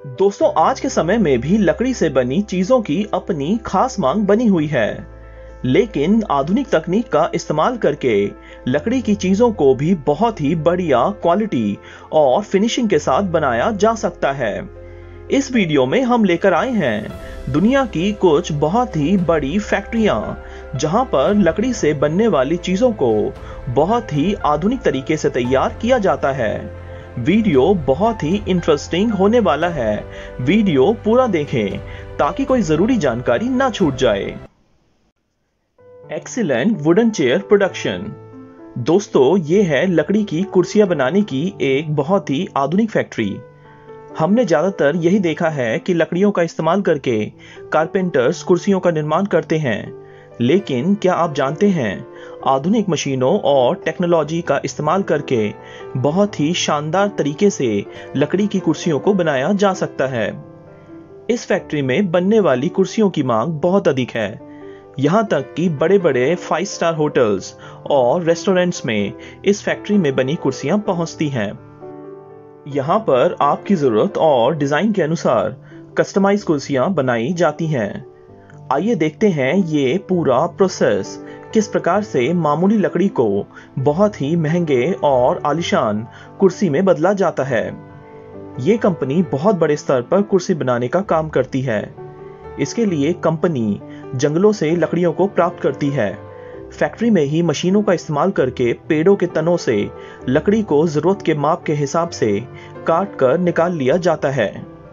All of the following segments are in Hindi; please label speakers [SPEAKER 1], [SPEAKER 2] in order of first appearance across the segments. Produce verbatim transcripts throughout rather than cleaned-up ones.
[SPEAKER 1] दोस्तों, आज के समय में भी लकड़ी से बनी चीजों की अपनी खास मांग बनी हुई है, लेकिन आधुनिक तकनीक का इस्तेमाल करके लकड़ी की चीजों को भी बहुत ही बढ़िया क्वालिटी और फिनिशिंग के साथ बनाया जा सकता है। इस वीडियो में हम लेकर आए हैं दुनिया की कुछ बहुत ही बड़ी फैक्ट्रियां, जहां पर लकड़ी से बनने वाली चीजों को बहुत ही आधुनिक तरीके से तैयार किया जाता है। वीडियो बहुत ही इंटरेस्टिंग होने वाला है। वीडियो पूरा देखें ताकि कोई जरूरी जानकारी ना छूट जाए। Excellent wooden chair production. दोस्तों, ये है लकड़ी की कुर्सियां बनाने की एक बहुत ही आधुनिक फैक्ट्री। हमने ज्यादातर यही देखा है कि लकड़ियों का इस्तेमाल करके कारपेंटर्स कुर्सियों का निर्माण करते हैं, लेकिन क्या आप जानते हैं आधुनिक मशीनों और टेक्नोलॉजी का इस्तेमाल करके बहुत ही शानदार तरीके से लकड़ी की कुर्सियों को बनाया जा सकता है। इस फैक्ट्री में बनने वाली कुर्सियों की मांग बहुत अधिक है। यहां तक कि बड़े बड़े फाइव स्टार होटल्स और रेस्टोरेंट्स में इस फैक्ट्री में बनी कुर्सियां पहुंचती हैं। यहां पर आपकी जरूरत और डिजाइन के अनुसार कस्टमाइज कुर्सियां बनाई जाती हैं। आइए देखते हैं ये पूरा प्रोसेस किस प्रकार से मामूली लकड़ी को बहुत ही महंगे और आलीशान कुर्सी में बदला जाता है। ये कंपनी बहुत बड़े स्तर पर कुर्सी बनाने का काम करती है। इसके लिए कंपनी जंगलों से लकड़ियों को प्राप्त करती है। फैक्ट्री में ही मशीनों का इस्तेमाल करके पेड़ों के तनों से लकड़ी को जरूरत के माप के हिसाब से काट कर निकाल लिया जाता है।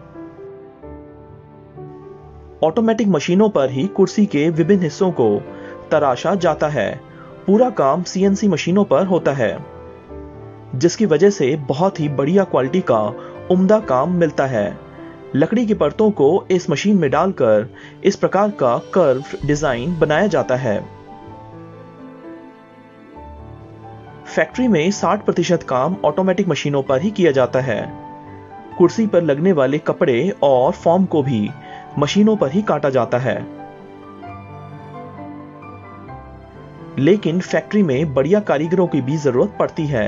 [SPEAKER 1] ऑटोमेटिक मशीनों पर ही कुर्सी के विभिन्न हिस्सों को तराशा जाता है। पूरा काम सीएनसी मशीनों पर होता है, जिसकी वजह से बहुत ही बढ़िया क्वालिटी का उम्दा काम मिलता है। लकड़ी की परतों को इस मशीन में डालकर इस प्रकार का कर्व डिजाइन बनाया जाता है। फैक्ट्री में साठ प्रतिशत काम ऑटोमेटिक मशीनों पर ही किया जाता है। कुर्सी पर लगने वाले कपड़े और फॉर्म को भी मशीनों पर ही काटा जाता है। लेकिन फैक्ट्री में बढ़िया कारीगरों की भी जरूरत पड़ती है।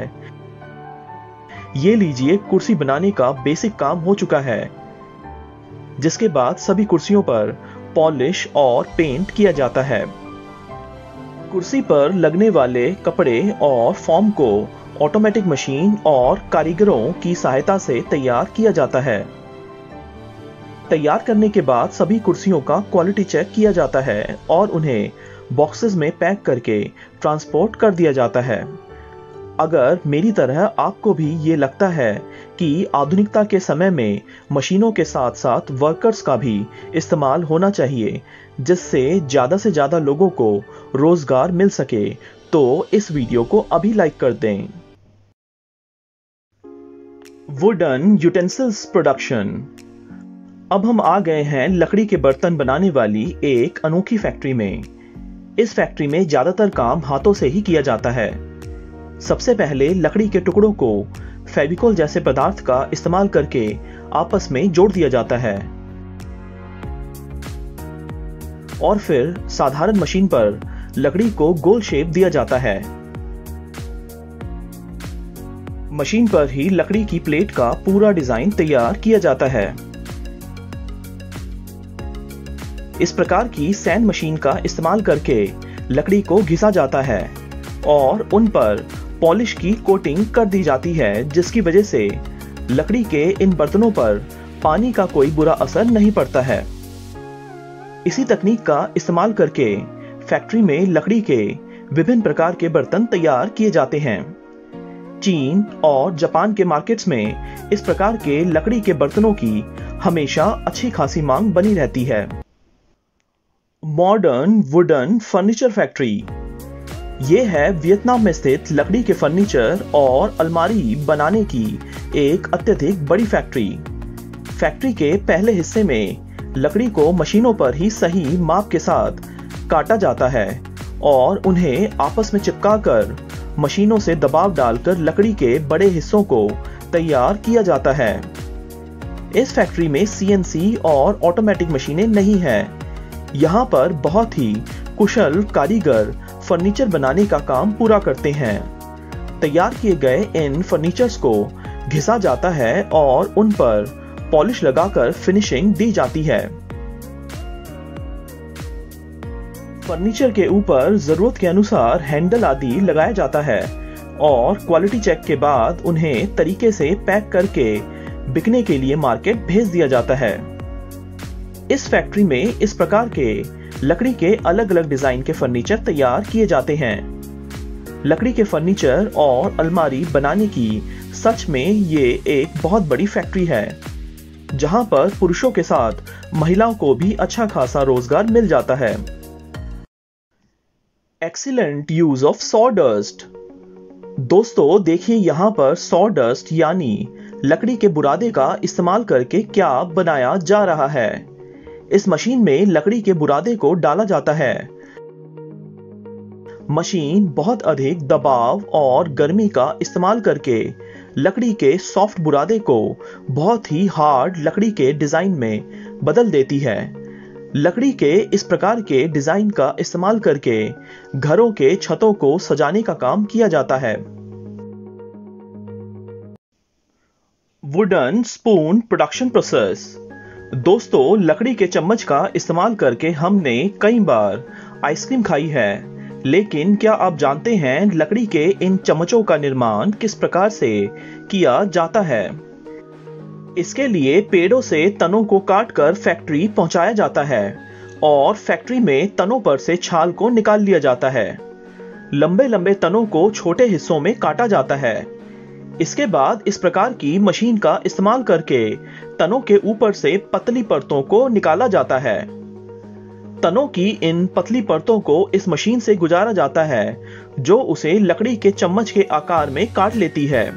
[SPEAKER 1] ये लीजिए, कुर्सी बनाने का बेसिक काम हो चुका है, जिसके बाद सभी कुर्सियों पर पॉलिश और पेंट किया जाता है। कुर्सी पर लगने वाले कपड़े और फॉर्म को ऑटोमेटिक मशीन और कारीगरों की सहायता से तैयार किया जाता है। तैयार करने के बाद सभी कुर्सियों का क्वालिटी चेक किया जाता है और उन्हें बॉक्सेस में पैक करके ट्रांसपोर्ट कर दिया जाता है। अगर मेरी तरह आपको भी ये लगता है कि आधुनिकता के समय में मशीनों के साथ साथ वर्कर्स का भी इस्तेमाल होना चाहिए, जिससे ज्यादा से ज्यादा लोगों को रोजगार मिल सके, तो इस वीडियो को अभी लाइक कर दें। Wooden utensils production. अब हम आ गए हैं लकड़ी के बर्तन बनाने वाली एक अनोखी फैक्ट्री में। इस फैक्ट्री में ज्यादातर काम हाथों से ही किया जाता है। सबसे पहले लकड़ी के टुकड़ों को फेविकोल जैसे पदार्थ का इस्तेमाल करके आपस में जोड़ दिया जाता है और फिर साधारण मशीन पर लकड़ी को गोल शेप दिया जाता है। मशीन पर ही लकड़ी की प्लेट का पूरा डिजाइन तैयार किया जाता है। इस प्रकार की सैंड मशीन का इस्तेमाल करके लकड़ी को घिसा जाता है और उन पर पॉलिश की कोटिंग कर दी जाती है, जिसकी वजह से लकड़ी के इन बर्तनों पर पानी का कोई बुरा असर नहीं पड़ता है। इसी तकनीक का इस्तेमाल करके फैक्ट्री में लकड़ी के विभिन्न प्रकार के बर्तन तैयार किए जाते हैं। चीन और जापान के मार्केट्स में इस प्रकार के लकड़ी के बर्तनों की हमेशा अच्छी खासी मांग बनी रहती है। Modern wooden furniture factory. ये है वियतनाम में स्थित लकड़ी के फर्नीचर और अलमारी बनाने की एक अत्यधिक बड़ी फैक्ट्री। फैक्ट्री के पहले हिस्से में लकड़ी को मशीनों पर ही सही माप के साथ काटा जाता है और उन्हें आपस में चिपकाकर मशीनों से दबाव डालकर लकड़ी के बड़े हिस्सों को तैयार किया जाता है। इस फैक्ट्री में सीएनसी और ऑटोमेटिक मशीनें नहीं हैं। यहाँ पर बहुत ही कुशल कारीगर फर्नीचर बनाने का काम पूरा करते हैं। तैयार किए गए इन फर्नीचर्स को घिसा जाता है और उन पर पॉलिश लगाकर फिनिशिंग दी जाती है। फर्नीचर के ऊपर जरूरत के अनुसार हैंडल आदि लगाया जाता है और क्वालिटी चेक के बाद उन्हें तरीके से पैक करके बिकने के लिए मार्केट भेज दिया जाता है। इस फैक्ट्री में इस प्रकार के लकड़ी के अलग अलग डिजाइन के फर्नीचर तैयार किए जाते हैं। लकड़ी के फर्नीचर और अलमारी बनाने की सच में ये एक बहुत बड़ी फैक्ट्री है, जहां पर पुरुषों के साथ महिलाओं को भी अच्छा खासा रोजगार मिल जाता है। Excellent use of sawdust. दोस्तों देखिए यहाँ पर सॉडस्ट यानी लकड़ी के बुरादे का इस्तेमाल करके क्या बनाया जा रहा है। इस मशीन में लकड़ी के बुरादे को डाला जाता है। मशीन बहुत अधिक दबाव और गर्मी का इस्तेमाल करके लकड़ी के सॉफ्ट बुरादे को बहुत ही हार्ड लकड़ी के डिजाइन में बदल देती है। लकड़ी के इस प्रकार के डिजाइन का इस्तेमाल करके घरों के छतों को सजाने का काम किया जाता है। Wooden spoon production process. दोस्तों लकड़ी के चम्मच का इस्तेमाल करके हमने कई बार आइसक्रीम खाई है, लेकिन क्या आप जानते हैं लकड़ी के इन चम्मचों का निर्माण किस प्रकार से किया जाता है। इसके लिए पेड़ों से तनों को काटकर फैक्ट्री पहुंचाया जाता है और फैक्ट्री में तनों पर से छाल को निकाल लिया जाता है। लंबे लंबे तनों को छोटे हिस्सों में काटा जाता है। इसके बाद इस प्रकार की मशीन का इस्तेमाल करके तनों के ऊपर से पतली परतों को निकाला जाता है। तनों की इन पतली परतों को इस मशीन से गुजारा जाता है, जो उसे लकड़ी के चम्मच के आकार में काट लेती है।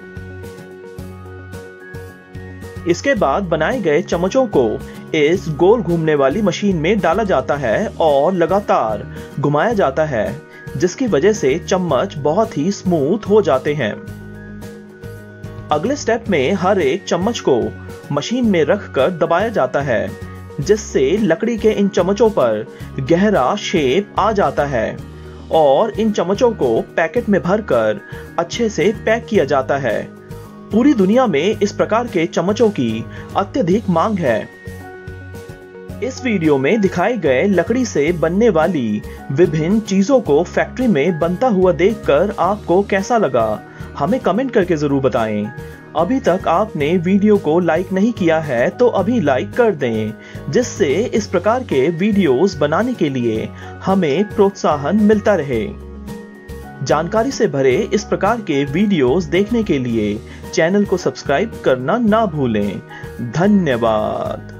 [SPEAKER 1] इसके बाद बनाए गए चम्मचों को इस गोल घूमने वाली मशीन में डाला जाता है और लगातार घुमाया जाता है, जिसकी वजह से चम्मच बहुत ही स्मूथ हो जाते हैं। अगले स्टेप में हर एक चम्मच को मशीन में रखकर दबाया जाता है, जिससे लकड़ी के इन चम्मचों पर गहरा शेप आ जाता है और इन चम्मचों को पैकेट में भरकर अच्छे से पैक किया जाता है। पूरी दुनिया में इस प्रकार के चम्मचों की अत्यधिक मांग है। इस वीडियो में दिखाए गए लकड़ी से बनने वाली विभिन्न चीजों को फैक्ट्री में बनता हुआ देखकर आपको कैसा लगा, हमें कमेंट करके जरूर बताएं। अभी तक आपने वीडियो को लाइक नहीं किया है तो अभी लाइक कर दें, जिससे इस प्रकार के वीडियोस बनाने के लिए हमें प्रोत्साहन मिलता रहे। जानकारी से भरे इस प्रकार के वीडियोस देखने के लिए चैनल को सब्सक्राइब करना ना भूलें। धन्यवाद।